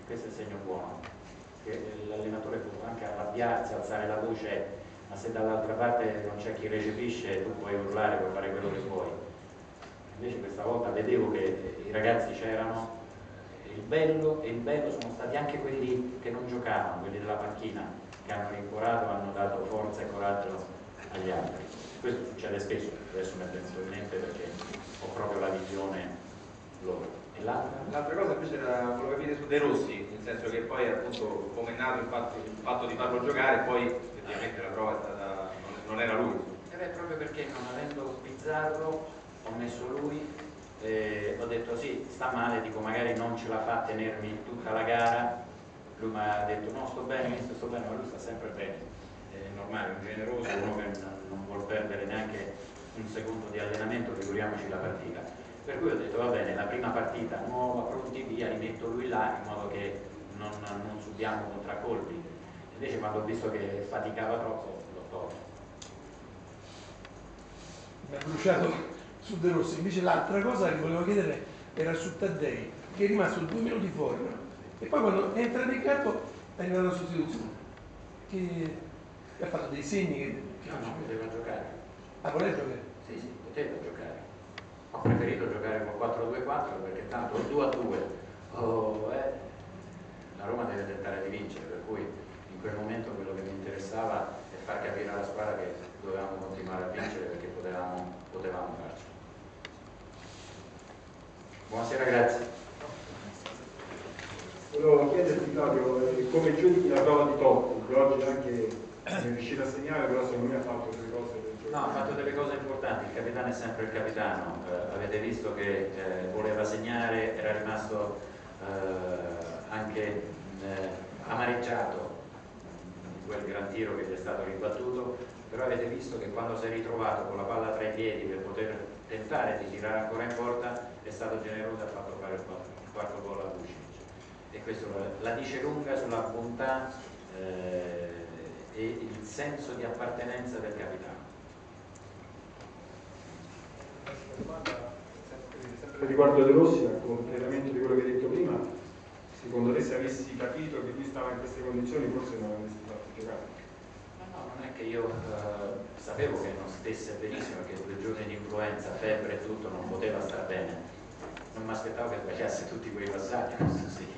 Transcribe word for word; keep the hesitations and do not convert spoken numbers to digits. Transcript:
questo è il segno buono, che l'allenatore può anche arrabbiarsi, alzare la voce, ma se dall'altra parte non c'è chi recepisce, tu puoi urlare, puoi fare quello che vuoi. Invece questa volta vedevo che i ragazzi c'erano, il bello e il bello sono stati anche quelli che non giocavano, quelli della panchina, che hanno rincuorato, hanno dato forza e coraggio agli altri. Questo succede spesso, adesso mi è venuto in mente perché ho proprio la visione loro. E l'altra? L'altra cosa invece era, volevo capire su De Rossi, nel senso che poi appunto come è nato il fatto, il fatto di farlo giocare, poi effettivamente la prova è stata, non era lui. Eh beh, proprio perché non avendo Pizzarro ho messo lui, eh, ho detto sì, sta male, dico magari non ce la fa a tenermi tutta la gara, lui mi ha detto no, sto bene, mister, sto bene, ma lui sta sempre bene, è normale, un generoso, uno che non, non vuol perdere neanche un secondo di allenamento, figuriamoci la partita. Per cui ho detto va bene, la prima partita nuova, pronti via, li metto lui là in modo che non, non subiamo contraccolpi. Invece quando ho visto che faticava troppo l'ho tolto. Mi ha bruciato su De Rossi. Invece l'altra cosa che volevo chiedere era su Taddei, che è rimasto due minuti fuori, no? E poi quando è entrato in campo è entrata la sostituzione, che, che ha fatto dei segni che, che No, no, poteva giocare. Ah, voleva giocare? Sì, sì, poteva giocare. Ho preferito giocare col quattro due quattro perché tanto due a due oh, eh, la Roma deve tentare di vincere, per cui in quel momento quello che mi interessava è far capire alla squadra che dovevamo continuare a vincere perché potevamo, potevamo farci. Buonasera, grazie. Volevo chiederti, Flavio, come giudichi la prova di Totti, che oggi anche è riuscito a segnare, però secondo me ha fatto delle cose del gioco. No, ha fatto delle cose importanti, il capitano è sempre il capitano, eh, avete visto che eh, voleva segnare, era rimasto eh, anche eh, amareggiato in quel gran tiro che gli è stato ribattuto, però avete visto che quando si è ritrovato con la palla tra i piedi per poter tentare di tirare ancora in porta è stato generoso e ha fatto fare il quarto, il quarto gol a Vucinic. E questo la, la dice lunga sulla bontà eh, e il senso di appartenenza del capitano. Sempre riguardo De Rossi, a completamento di quello che hai detto prima, secondo te se avessi capito che lui stava in queste condizioni forse non avresti fatto giocare? No, no, non è che io eh, sapevo che non stesse benissimo, perché due giorni di influenza, febbre e tutto, non poteva star bene. Non mi aspettavo che sbagliasse tutti quei passaggi, questo sì.